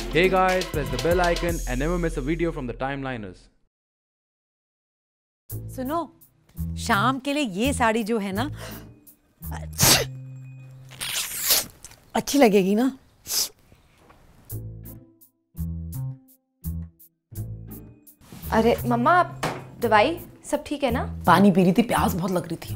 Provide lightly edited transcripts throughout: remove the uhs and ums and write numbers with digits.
Hey guys, press the bell icon and never miss a video from the timeliners. सुनो, शाम के लिए ये साड़ी जो है ना अच्छी लगेगी ना? अरे मम्मा, आप दवाई सब ठीक है ना? पानी पी रही थी, प्यास बहुत लग रही थी।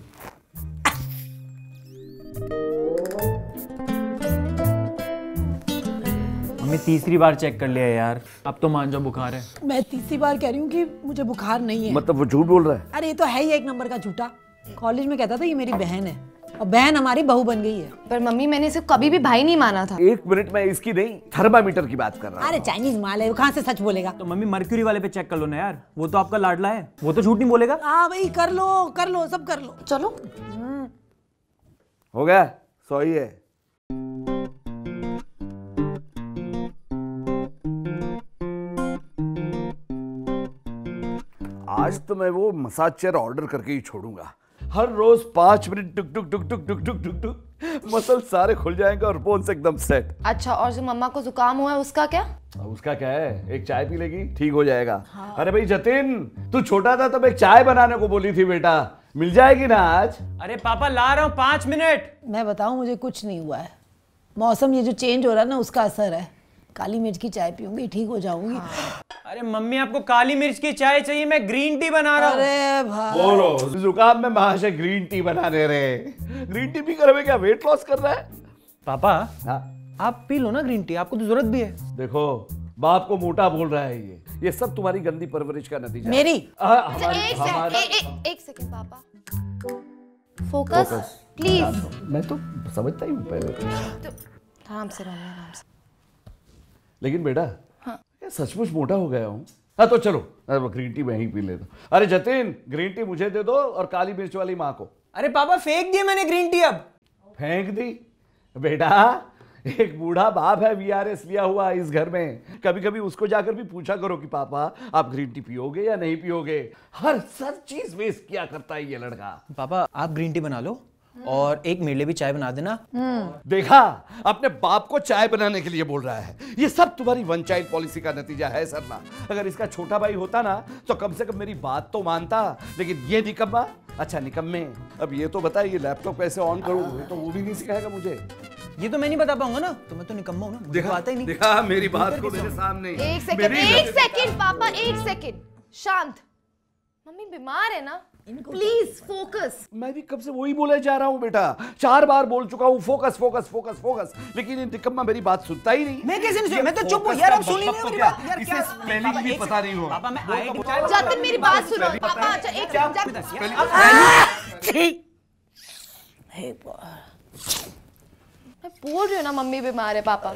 मम्मी तीसरी बार चेक कर लिया यार, अब तो मान जाओ बुखार है। मैं तीसरी बार कह रही हूँ कि मुझे बुखार नहीं है। मतलब वो झूठ बोल रहा है? अरे ये तो है ही एक नंबर का झूठा। कॉलेज में कहता था ये मेरी बहन है और बहन हमारी बहू बन गई है। पर मम्मी, मैंने इसे कभी भी भाई नहीं माना था। एक मिनट में इसकी नहीं, थर्मामीटर की बात कर रहा हूं। अरे चाइनीज माल है, वो कहाँ से सच बोलेगा? तो मम्मी मर्क्यूरी वाले पे चेक कर लो ना यार, वो तो आपका लाडला है, वो तो झूठ नहीं बोलेगा। हाँ भाई, कर लो सब कर लो। चलो हो गया, सही है। आज तो मैं वो मसाज चेयर ऑर्डर करके ही छोड़ूंगा। हर रोज 5 मिनट टुक टुक टुक टुक टुक टुक टुक टुक, मसल सारे खुल जाएंगे और बोन्स एकदम सेट। अच्छा, और जो मम्मा को जुकाम हुआ है उसका क्या? उसका क्या है, एक चाय पी लेगी, ठीक हो जाएगा। हाँ। अरे भाई जतिन, तू छोटा था तब एक चाय बनाने को बोली थी बेटा, मिल जाएगी ना आज? अरे पापा ला रहा हूँ, 5 मिनट। मैं बताऊं, मुझे कुछ नहीं हुआ है। मौसम ये जो चेंज हो रहा है ना, उसका असर है। काली मिर्च की चाय पीऊंगी, ठीक हो जाऊंगी। हाँ। अरे मम्मी, आपको काली मिर्च की चाय चाहिए, मैं ग्रीन टी बना रहा हूँ। अरे भाई बोलो, जुकाम में महाशय ग्रीन टी बना दे रहे। ग्रीन टी पी कर हमें क्या वेट लॉस कर रहा है? पापा हाँ? आप पी लो ना ग्रीन टी, आपको तो जरूरत भी है। देखो, बाप को मोटा बोल रहा है ये सब तुम्हारी गंदी परवरिश का नतीजा। मेरी? एक सेकंड पापा, फोकस प्लीज। मैं तो समझता ही हूँ पहले तो। आराम से रहो, आराम से। लेकिन बेटा, हाँ? सचमुच मोटा हो गया हूँ। हाँ तो चलो, ग्रीन टी मैं ही पी लेता हूँ। अरे जतिन, ग्रीन टी मुझे दे दो और काली मिर्च वाली माँ को। अरे पापा, फेंक दिया मैंने ग्रीन टी। अब फेंक दी? बेटा, एक बूढ़ा बाप है वीआरएस लिया हुआ इस घर में, कभी कभी उसको जाकर भी पूछा करो कि पापा आप ग्रीन टी पियोगे या नहीं पियोगे। हर चीज वेस्ट किया करता है ये लड़का। पापा आप ग्रीन टी बना लो और एक मेरे लिए भी चाय बना देना। देखा, अपने बाप को चाय बनाने के लिए बोल रहा है। ये सब तुम्हारी वन चाइल्ड पॉलिसी का नतीजा है सरना। अगर इसका छोटा भाई होता ना तो कम से कम मेरी बात तो मानता, लेकिन ये निकम्मा। अच्छा निकम्मे, अब ये तो बता, ये लैपटॉप कैसे ऑन करूं? तो वो भी नहीं सिखाएगा मुझे। ये तो मैं नहीं बता पाऊंगा ना, तो मैं तो निकम्मा हूं ना, मुझे तो आता ही नहीं। देखा मेरी बात को मेरे सामने। एक सेकंड पापा, एक सेकंड शांत। मम्मी बीमार है ना, प्लीज फोकस। मैं भी कब से वही बोले जा रहा हूँ बेटा, 4 बार बोल चुका हूँ फोकस फोकस फोकस फोकस, लेकिन ये निकम्मा मेरी बात सुनता ही नहीं। मैं कैसे नहीं सुन? मैं तो चुप हूँ यार, अब सुन ही नहीं मेरी बात यार। इसे स्पेलिंग भी पता नहीं हो। पापा मैं जतिन मेरी बात सुनो पापा। अच्छा एक सेकंड, मैं बोल रही हूँ ना मम्मी बीमार है पापा।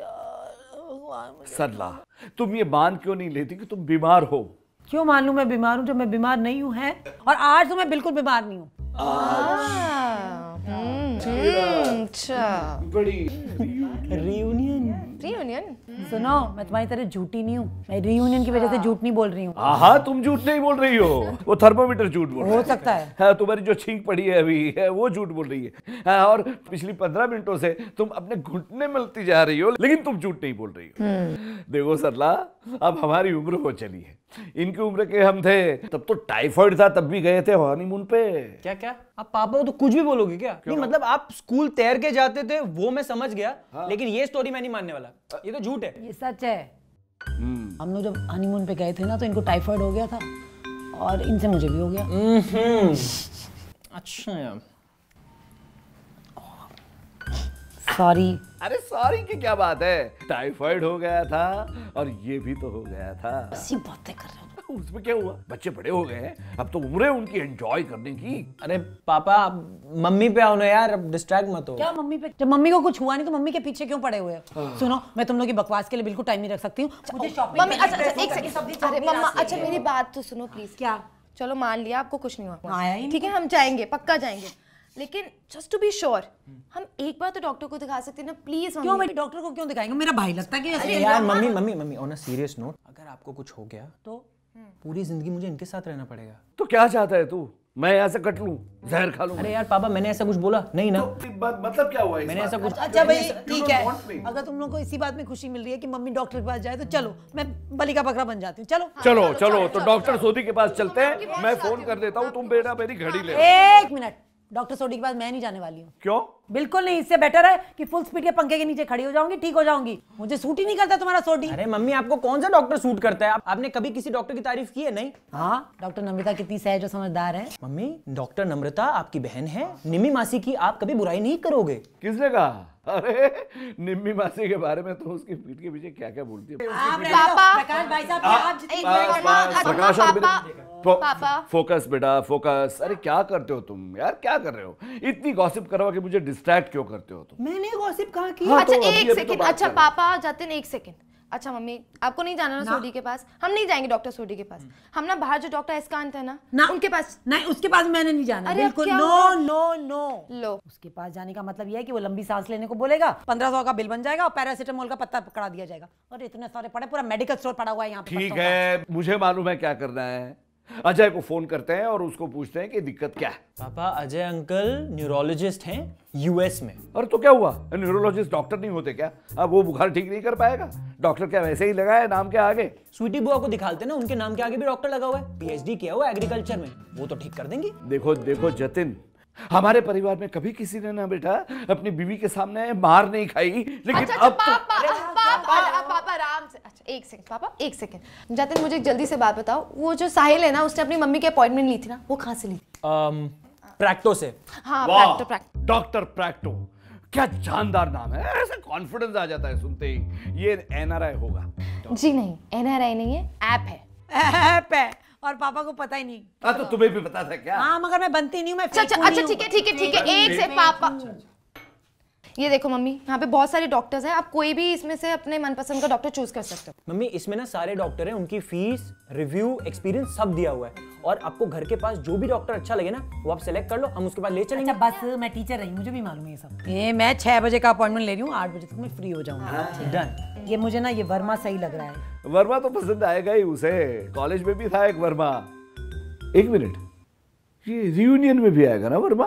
सरला, तुम ये मान क्यों नहीं लेती कि तुम बीमार हो? क्यों मान लूं मैं बीमार हूं जब मैं बीमार नहीं हूं? है, और आज तो मैं बिल्कुल बीमार नहीं हूं। अच्छा, बड़ी रियूनियन। सुनो, मैं तुम्हारी तरह झूठी नहीं हूँ। मैं रियूनियन की वजह से झूठ नहीं बोल रही हूँ। हाँ, तुम झूठ नहीं बोल रही हो, वो थर्मोमीटर झूठ बोल रहा है। हो सकता है। हाँ, तुम्हारी जो छींक पड़ी है अभी है वो झूठ बोल रही है। हाँ, और पिछली 15 मिनटों से तुम अपने घुटने मिलती जा रही हो, लेकिन तुम झूठ नहीं बोल रही हो। देखो सरला, अब हमारी उम्र हो चली है। इनकी उम्र के हम थे तब तो टाइफाइड था, तब भी गए थे हनीमून पे। क्या क्या आप पापा को तो कुछ भी बोलोगे क्या? नहीं मतलब आप स्कूल तैर के जाते थे वो मैं समझ गया। हाँ। लेकिन ये स्टोरी मैं नहीं मानने वाला, ये तो झूठ है। ये सच है। हम लोग जब हनीमून पे गए थे ना तो इनको टाइफाइड हो गया था और इनसे मुझे भी हो गया। अच्छा यार, सॉरी। अरे सॉरी की क्या बात है, टाइफाइड हो गया था और ये भी तो हो गया था। ऐसी बातें कर रहे हो। उसमें क्या हुआ, बच्चे बड़े हो गए हैं, अब तो उम्र है उनकी एंजॉय करने की। अरे पापा मम्मी पे आओ ना यार, अब डिस्ट्रैक्ट मत हो। क्या मम्मी पे? जब मम्मी को कुछ हुआ नहीं तो मम्मी के पीछे क्यों पड़े हुए हो? सुनो, मैं तुम लोग की बकवास के लिए बिल्कुल टाइम नहीं रख सकती हूँ। मुझे शॉपिंग मम्मी अच्छा एक सेकंड। अरे मम्मा, अच्छा मेरी बात तो सुनो प्लीज। क्या? चलो मान लिया आपको कुछ नहीं हुआ, आया ही ठीक है, हम जाएंगे, पक्का जाएंगे, लेकिन जस्ट टू बी श्योर हम एक बार तो डॉक्टर को दिखा सकते हैं ना प्लीज। क्यों मेरी डॉक्टर को क्यों दिखाएंगे? मेरा भाई लगता है कि यार mummy on a serious note, अगर आपको कुछ हो गया तो पूरी जिंदगी मुझे इनके साथ रहना पड़ेगा। तो क्या चाहता है तू? मैं यहाँ से कट लूं, जहर खा लूं? अरे यार पापा मैंने ऐसा कुछ बोला नहीं ना। मतलब क्या हुआ? मैंने ऐसा कुछ। अच्छा भाई ठीक है, अगर तुम लोगों को इसी बात में खुशी मिल रही है कि मम्मी डॉक्टर के पास जाए तो चलो, मैं बलि का बकरा बन जाती हूँ। चलो चलो चलो, तो डॉक्टर सोडी के पास चलते हैं। मैं फोन कर देता हूँ, तुम बेटा मेरी घड़ी ले। एक मिनट, डॉक्टर सोडी के पास मैं नहीं जाने वाली हूँ। क्यों? बिल्कुल नहीं, इससे बेटर है कि फुल स्पीड के पंखे के नीचे खड़ी हो जाऊंगी, ठीक हो जाऊंगी। मुझे सूट ही नहीं करता तुम्हारा सोडी। अरे मम्मी आपको कौन सा डॉक्टर सूट करता है? आपने कभी किसी डॉक्टर की तारीफ की है? नहीं। हाँ, डॉक्टर नम्रता कितनी सहज और समझदार है। मम्मी डॉक्टर नम्रता आपकी बहन है, निम्मी मासी की आप कभी बुराई नहीं करोगे। किसने कहा? अरे निम्मी मासी के बारे में तो उसकी पीठ के पीछे क्या क्या बोलती है। प्रकाश भाई साहब, पापा फोकस बेटा फोकस। अरे क्या करते हो तुम यार, क्या कर रहे हो? इतनी गॉसिप करवा के मुझे डिस्ट्रैक्ट क्यों करते हो तुम? मैंने गॉसिप कहाँ की? अच्छा तो एक अभी सेकंड। तो बात अच्छा कर रहे पापा जाते हैं, एक सेकंड। अच्छा मम्मी आपको नहीं जाना ना सोडी के पास? हम नहीं जाएंगे डॉक्टर सोडी के पास। हम ना बाहर जो डॉक्टर एस्कांत है ना उनके पास। नहीं, उसके पास मैंने नहीं जाना। अरे बिल्कुल क्या नो नो नो। लो, उसके पास जाने का मतलब यह है कि वो लंबी सांस लेने को बोलेगा, 1500 का बिल बन जाएगा और पैरासीटामोल का पत्ता पकड़ा दिया जाएगा। और इतने सारे पड़े, पूरा मेडिकल स्टोर पड़ा हुआ है यहाँ पे। ठीक है, मुझे मालूम है क्या करना है। अजय को फोन करते हैं और उसको पूछते हैं कि दिक्कत क्या है। पापा अजय अंकल न्यूरोलॉजिस्ट हैं यूएस में। और तो क्या हुआ, न्यूरोलॉजिस्ट डॉक्टर नहीं होते क्या? अब वो बुखार ठीक नहीं कर पाएगा? डॉक्टर क्या वैसे ही लगा है नाम के आगे? स्वीटी बुआ को दिखाते ना, उनके नाम के आगे भी डॉक्टर लगा हुआ है, पीएचडी किया हुआ एग्रीकल्चर में, वो तो ठीक कर देंगे। देखो देखो जतिन, हमारे परिवार में कभी किसी ने ना बेटा अपनी बीवी के सामने मार नहीं खाई, लेकिन अच्छा, अब पापा आराम से। अच्छा एक सेकंड पापा, एक सेकंड। जाते मुझे जल्दी से बात बताओ, वो जो साहिल है ना उसने अपनी मम्मी की अपॉइंटमेंट ली थी ना, वो कहाँ से ली थी? प्रैक्टो से। हाँ प्रैक्टो, डॉक्टर प्रैक्टो, क्या जानदार नाम है। ऐसा कॉन्फिडेंस आ जाता है सुनते ही। ये एनआरआई होगा? जी नहीं, एनआरआई नहीं है, ऐप है। ऐप है और पापा को पता ही नहीं। हाँ तो तुम्हें भी पता था क्या? हाँ मगर मैं बनती नहीं हूँ, मैं अच्छा ठीक है एक से पापा। ये देखो मम्मी, यहाँ पे बहुत सारे डॉक्टर्स हैं, आप कोई भी इसमें से अपने मनपसंद का डॉक्टर चूज कर सकते हो। मम्मी इसमें ना सारे डॉक्टर हैं, उनकी फीस, रिव्यू, एक्सपीरियंस सब दिया हुआ है, और आपको घर के पास जो भी डॉक्टर अच्छा लगे ना वो आप सेलेक्ट कर लो, हम उसके बाद ले चलेंगे। अच्छा बस, मैं टीचर रही, मुझे भी मालूम है ये सब। ये मैं 6 बजे का अपॉइंटमेंट ले रही हूँ, 8 बजे तक मैं फ्री हो जाऊंगी। डन। ये मुझे ना ये वर्मा सही लग रहा है। वर्मा तो पसंद आएगा ही उसे, कॉलेज में भी था एक वर्मा। एक मिनट, ये रियूनियन में भी आएगा ना वर्मा?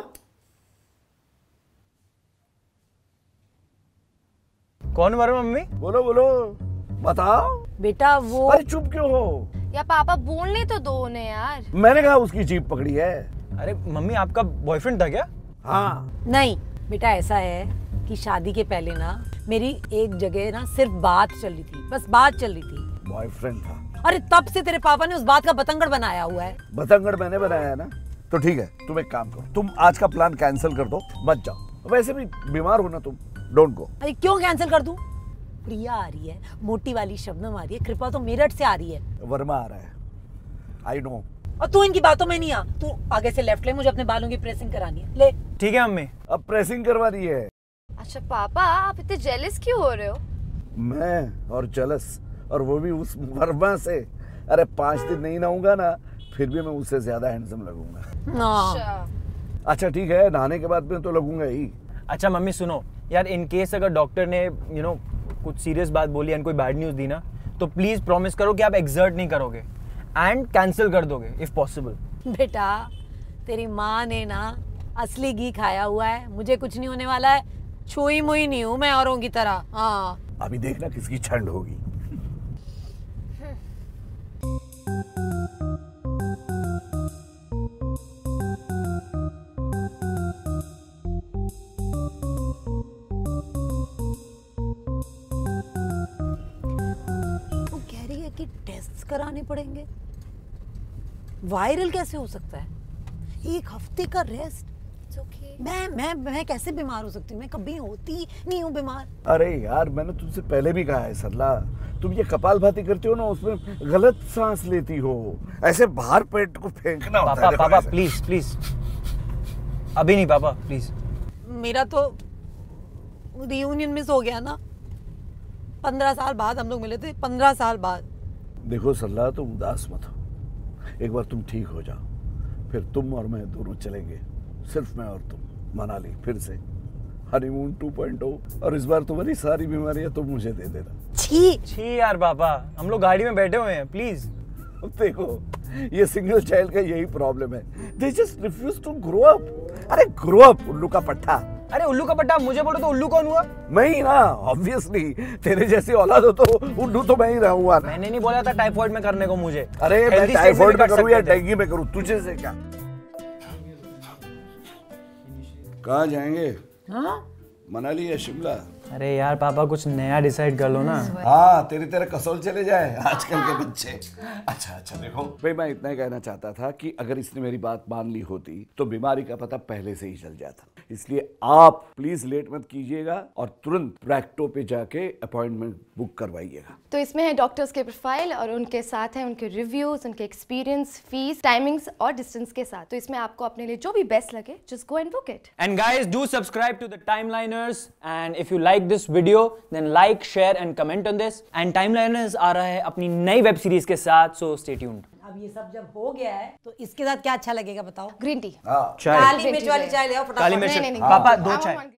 कौन वर्मा मम्मी? बोलो बोलो बताओ। बेटा वो। अरे चुप क्यों हो? या पापा बोलने तो दो उन्हें यार। मैंने कहा उसकी जीप पकड़ी है। अरे मम्मी आपका बॉयफ्रेंड था क्या? हाँ। नहीं बेटा, ऐसा है कि शादी के पहले ना मेरी एक जगह ना सिर्फ बात चल रही थी, बस बात चल रही थी। बॉयफ्रेंड था? अरे तब से तेरे पापा ने उस बात का बतंगड़ बनाया हुआ है। बतंगड़ मैंने बनाया है ना? तो ठीक है, तुम एक काम करो, तुम आज का प्लान कैंसिल कर दो, मत जाओ। वैसे भी बीमार हो ना तुम, डोंट गो। अरे क्यों कैंसिल कर दूं? प्रिया आ रही है, मोटी वाली शबनम आ रही है, कृपा तो मेरठ से आ रही है, वर्मा आ रहा है, आई नो। और तू इनकी बातों में नहीं आ। तू आगे से लेफ्ट ले, मुझे अपने बालों की प्रेसिंग करानी है। ले। ठीक है मम्मी। अब प्रेसिंग करवा दी है। अच्छा पापा आप इतने जेलस क्यों हो रहे हो? मैं और जेलस, और वो भी उस वर्मा से। अरे 5 दिन नहीं नहाऊंगा ना, फिर भी मैं उससे ज्यादा हैंडसम लगूंगा। अच्छा ठीक है, नहाने के बाद में तो लगूंगा ही। अच्छा मम्मी सुनो यार, इन केस अगर डॉक्टर ने कुछ सीरियस बात बोली या कोई बैड न्यूज दी ना, तो प्लीज प्रॉमिस करो कि आप एक्सर्ट नहीं करोगे एंड कैंसिल कर दोगे इफ पॉसिबल। बेटा तेरी माँ ने ना असली घी खाया हुआ है, मुझे कुछ नहीं होने वाला है, छुई मुई नहीं हूँ मैं औरों की तरह। हाँ अभी देखना किसकी ठंड होगी। कि टेस्ट कराने पड़ेंगे। वायरल कैसे हो सकता है? 1 हफ्ते का रेस्ट। मैं कैसे बीमार हो सकती हूँ? मैं कभी होती नहीं हूँ बीमार। अरे यार मैंने तुमसे पहले भी कहा है सरला, तुम ये कपालभाति करती हो ना, उसमें गलत सांस लेती हो, ऐसे बाहर पेट को फेंकना होता है। पापा प्लीज प्लीज, अभी नहीं पापा प्लीज। मेरा तो रियूनियन मिस हो गया ना, 15 साल बाद हम लोग मिले थे, 15 साल बाद। देखो सरला तुम उदास मत हो, एक बार तुम ठीक हो जाओ, फिर तुम और मैं दोनों चलेंगे, सिर्फ मैं और तुम, मनाली फिर से, हनीमून 2.0। और इस बार तुम्हारी सारी बीमारियां तुम मुझे दे देना। छी यार पापा, हम लोग गाड़ी में बैठे हुए हैं, प्लीज। देखो ये सिंगल चाइल्ड का यही प्रॉब्लम है, they just refuse to grow up. अरे ग्रो अप उल्लू का पट्टा। अरे उल्लू का पट्टा मुझे बोलो तो उल्लू कौन हुआ? मैं ही ना, ऑब्वियसली तेरे जैसी औलाद हो तो उल्लू तो मैं ही रहूंगा ना। मैंने नहीं बोला था टाइफाइड में करने को मुझे। अरे मैं टाइफाइड में करूँ या डेंगू में करूँ, तुझे से क्या? कहाँ जाएंगे? हाँ मनाली या शिमला? अरे यार पापा कुछ नया डिसाइड कर लो ना। हाँ तेरे कसौल चले जाए आजकल के बच्चे। अच्छा देखो भाई, मैं इतना ही कहना चाहता था कि अगर इसने मेरी बात मान ली होती तो बीमारी का पता पहले से ही चल जाता। इसलिए आप प्लीज लेट मत कीजिएगा और तुरंत प्रैक्टो पे जाके अपॉइंटमेंट बुक करवाइएगा। तो इसमें है डॉक्टर्स के प्रोफाइल और उनके साथ है उनके रिव्यूज, उनके एक्सपीरियंस, फीस, टाइमिंग्स और डिस्टेंस के साथ। तो इसमें आपको अपने लिए जो भी बेस्ट लगे just go and book it. And guys do subscribe to the Timeliners and if you like this video then like, share and comment on this. And Timeliners आ रहा है अपनी नई वेब सीरीज के साथ, सो स्टे ट्यून्ड। अब ये सब जब हो गया है तो इसके साथ क्या अच्छा लगेगा बताओ? ग्रीन टी, चाय, काली मिर्च वाली चाय ले आओ फटाफट। काली मिर्च। नहीं, पापा 2 चाय।